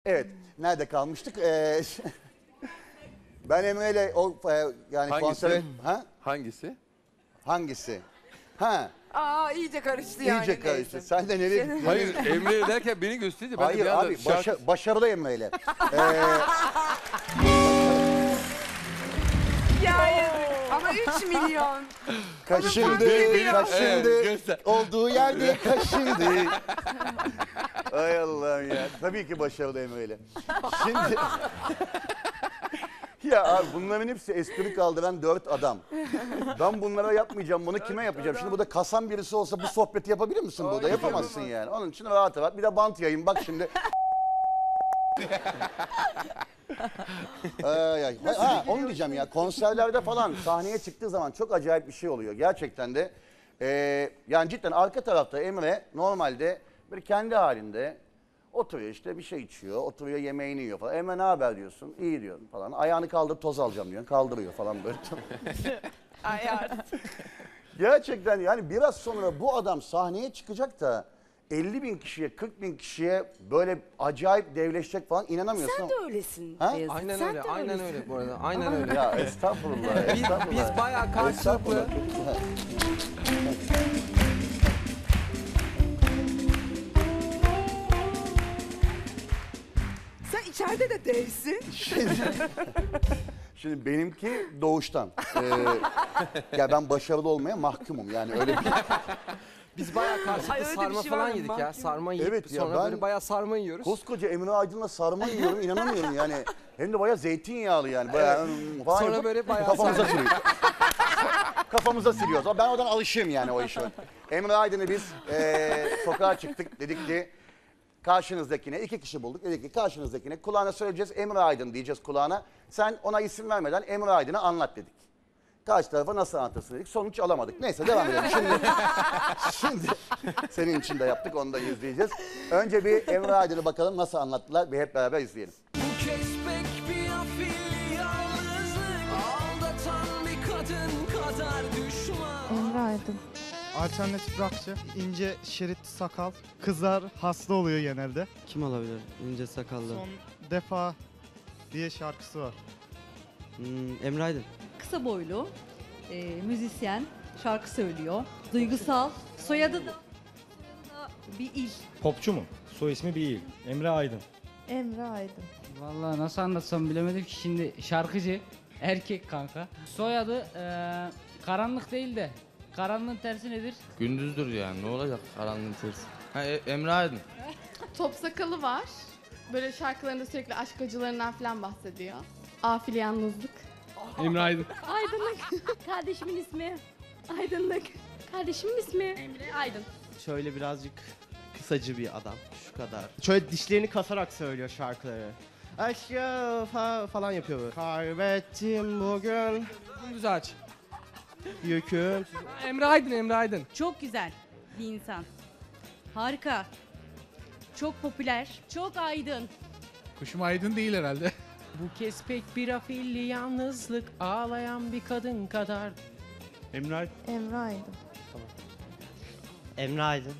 Evet, nerede kalmıştık? Ben Emre'yle yani Hangisi? konser... Ha? Hangisi? Hangisi? Ha, İyice karıştı yani. iyice karıştı. Sen de nereye gittin? Hayır, Emre derken beni gösterdi. Ben de Hayır bir anda abi, şarkı... başarılı Emre'yle. Ya ama 3 milyon. Kaşındı, Evet, göster. olduğu yerde kaşındı. Ay Allah'ım ya. Tabii ki başarılı Emre'yle. Şimdi... Ya abi bunların hepsi espri kaldıran 4 adam. Ben bunlara yapmayacağım, bunu kime yapacağım? Şimdi burada kasan birisi olsa bu sohbeti yapabilir misin burada? Yapamazsın yani. Onun için rahat rahat. Bir de bant yayın bak şimdi. Ay, ay. Ha, onu diyeceğim ya, konserlerde falan sahneye çıktığı zaman çok acayip bir şey oluyor. Gerçekten de yani cidden arka tarafta Emre normalde bir kendi halinde oturuyor, işte bir şey içiyor, oturuyor, yemeğini yiyor falan. Emre ne haber diyorsun? İyi diyorsun falan. Ayağını kaldır, toz alacağım diyorsun. Kaldırıyor falan böyle. Ayar. Gerçekten yani biraz sonra bu adam sahneye çıkacak da 50.000 kişiye, 40.000 kişiye böyle acayip devleşecek falan, inanamıyorsun. Sen de öylesin. Ha? Beyazıt. Aynen Sen öyle, de aynen öylesin. öyle bu arada. Aynen öyle. Ya estağfurullah, estağfurullah. Biz bayağı karşılıklı. Sen içeride de devsin. Şimdi benimki doğuştan. Ya ben başarılı olmaya mahkumum yani öyle bir... Biz bayağı Ay, karşılıklı öyle bir sarma şey var falan mı? yedik ya. Sarma yiyip Evet ya, sonra ben- böyle bayağı sarma yiyoruz. Koskoca Emre Aydın'la sarma yiyorum, inanamıyorum yani. Hem de bayağı zeytinyağlı yani. Bayağı falan Sonra yapıp böyle bayağı kafamıza sarma. sürüyoruz. Kafamıza siliyoruz. Ben oradan alışığım yani o işe. Emre Aydın'ı biz sokağa çıktık. Dedik ki karşınızdakine, 2 kişi bulduk. Dedik ki karşınızdakine kulağına söyleyeceğiz, Emre Aydın diyeceğiz kulağına. Sen ona isim vermeden Emre Aydın'ı anlat dedik. Karşı tarafa nasıl anlatırsın dedik. Sonuç alamadık. Neyse devam edelim. Şimdi senin için de yaptık, onu da izleyeceğiz. Önce bir Emre Aydın'ı bakalım nasıl anlattılar. Bir hep beraber izleyelim. Bu kez pek bir afilli yalnızlık, aldatan bir kadın kadar düşman. Emre Aydın. Alternatif rockçı, ince şerit sakal. Kızlar hasta oluyor genelde. Kim olabilir? İnce sakallı. Son defa diye şarkısı var. Emre Aydın. Kısa boylu, müzisyen, şarkı söylüyor. Duygusal, soyadı da bir il. Popçu mu? Soy ismi bir il. Emre Aydın. Emre Aydın. Vallahi nasıl anlatsam bilemedim ki, şimdi şarkıcı, erkek kanka. Soyadı karanlık değil de karanlığın tersi nedir? Gündüzdür yani, ne olacak karanlığın tersi. Ha, Emre Aydın. Top sakalı var. Böyle şarkılarında sürekli aşk acılarından falan bahsediyor. Afili yalnızlık. Emre Aydın. Aydınlık. Kardeşimin ismi. Aydınlık. Kardeşimin ismi. Emre Aydın. Şöyle birazcık kısacı bir adam, şu kadar. Şöyle dişlerini kasarak söylüyor şarkıları. Aşkı falan yapıyor böyle. Kaybettim bugün Gündüz aç. yüküm. Emre Aydın, Emre Aydın. Çok güzel bir insan. Harika. Çok popüler, çok aydın. Kuşum Aydın değil herhalde. Bu kez pek bir afilli yalnızlık, ağlayan bir kadın kadar. Emre Aydın. Emre Aydın. Emre Aydın.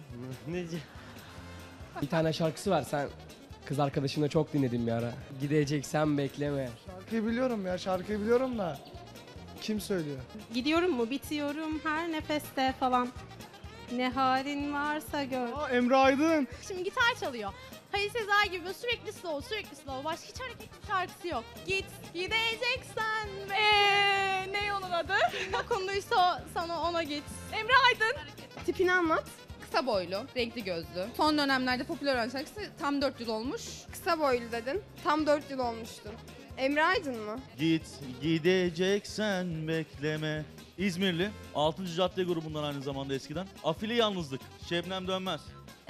Bir tane şarkısı var, sen kız arkadaşımla çok dinledim bir ara. Gideceksen bekleme. Şarkıyı biliyorum ya, şarkıyı biliyorum da. Kim söylüyor? Gidiyorum mu bitiyorum her nefeste falan. Ne halin varsa gör. Aa, Emre Aydın. Şimdi gitar çalıyor. Halil Sezai gibi böyle sürekli slow. Başka hiç hareketli şarkısı yok. Gideceksen ne onun adı? Dokunduysa sana ona git. Emre Aydın. Tipini anlat. Kısa boylu, renkli gözlü. Son dönemlerde popüler olan şarkısı tam 4 yıl olmuş. Kısa boylu dedin. Tam 4 yıl olmuştu. Emre Aydın mı? Gideceksen bekleme. İzmirli. 6. Cadde grubundan aynı zamanda eskiden. Afili yalnızlık. Şebnem Dönmez.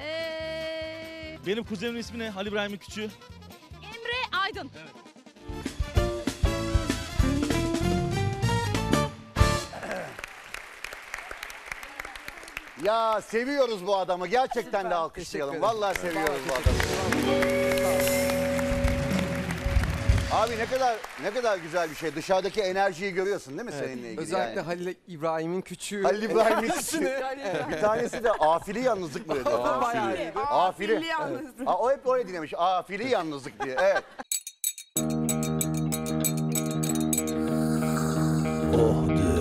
Benim kuzenimin ismi ne? Ali İbrahim'in küçüğü. Emre Aydın. Evet. Ya seviyoruz bu adamı. Gerçekten de alkışlayalım. Vallahi seviyoruz bu adamı. Abi ne kadar güzel bir şey. Dışarıdaki enerjiyi görüyorsun değil mi seninle ilgili? Özellikle yani? Halil İbrahim'in küçüğü. Halil İbrahim'in enerjisini. küçüğü. Bir tanesi de afili yalnızlık mı dedi? Afili. Afili yalnızlık. Aa, o hep öyle dinlemiş. Afili yalnızlık diye. Evet. Oh